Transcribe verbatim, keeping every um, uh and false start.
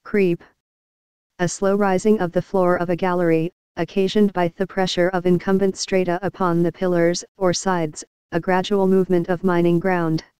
Creep. A slow rising of the floor of a gallery, occasioned by the pressure of incumbent strata upon the pillars or sides, a gradual movement of mining ground.